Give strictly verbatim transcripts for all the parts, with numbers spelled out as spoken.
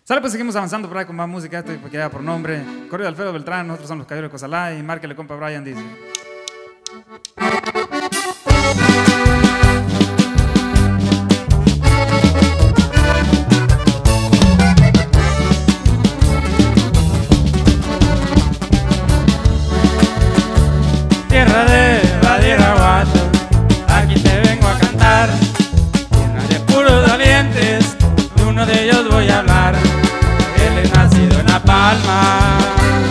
Sale, pues seguimos avanzando por ahí con más música, esto porque ya por nombre. Corrido de Alfredo Beltrán, nosotros somos los Caballeros de Cozalá y márquele compa Brian dice. Tierra de Badiraguato, aquí te vengo a cantar. Llena de puros valientes, de uno de ellos voy a hablar. Él es nacido en La Palma.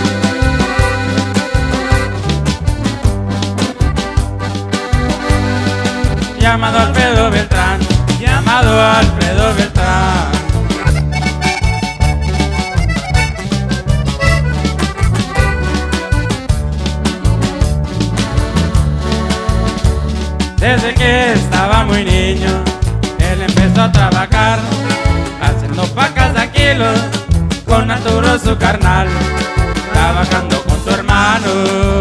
Llamado Alfredo Beltrán, llamado Alfredo Beltrán. Desde que estaba muy niño, él empezó a trabajar, haciendo pacas a kilos, con Arturo su carnal, trabajando con su hermano.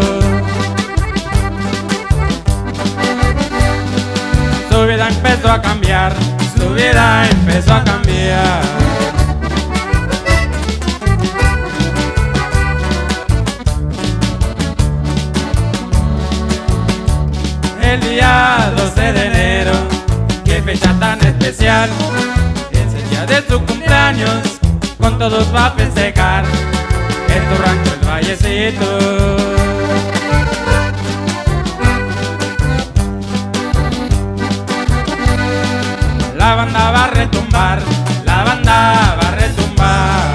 Su vida empezó a cambiar, su vida empezó a cambiar. El día doce de enero, qué fecha tan especial, es el día de su cumpleaños, con todos va a festejar, en tu rancho El Vallecito. La banda va a retumbar, la banda va a retumbar.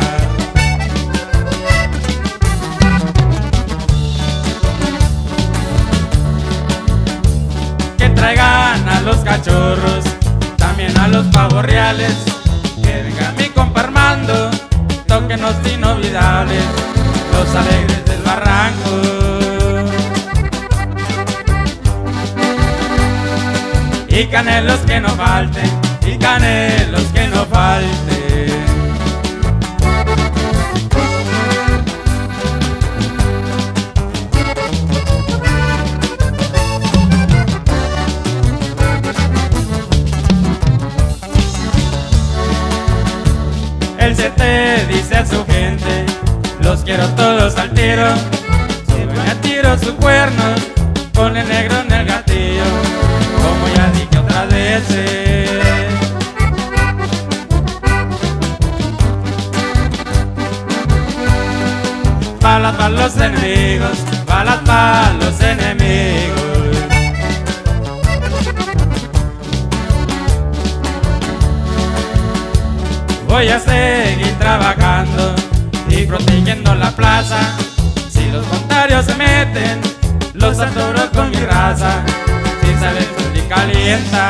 Que traigan a los cachorros, también a los pavos reales. Que venga mi compa Armando, tóquenos inolvidables, los alegres del barranco. Y canelos que no falten, y canelos que no falten. Él se te dice a su gente, los quiero todos al tiro. Se van a tiro sus cuernos, con el negro en el gatillo, como ya dije otras veces. Balas para los enemigos, balas para los enemigos. Voy a seguir trabajando y protegiendo la plaza. Si los contrarios se meten, los atoro con mi raza, sin saber si calienta.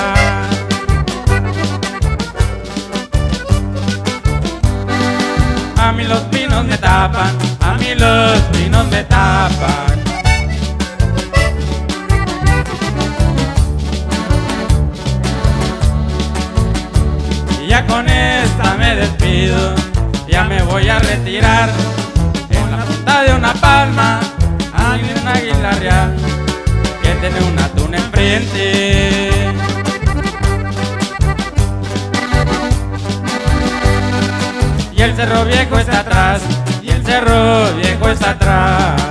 A mí los pinos me tapan, a mí los pinos me tapan. Y ya con esta me despido, ya me voy a retirar. En la punta de una palma hay un águila real que tiene una tuna enfrente. Y el cerro viejo está atrás, y el cerro viejo está atrás.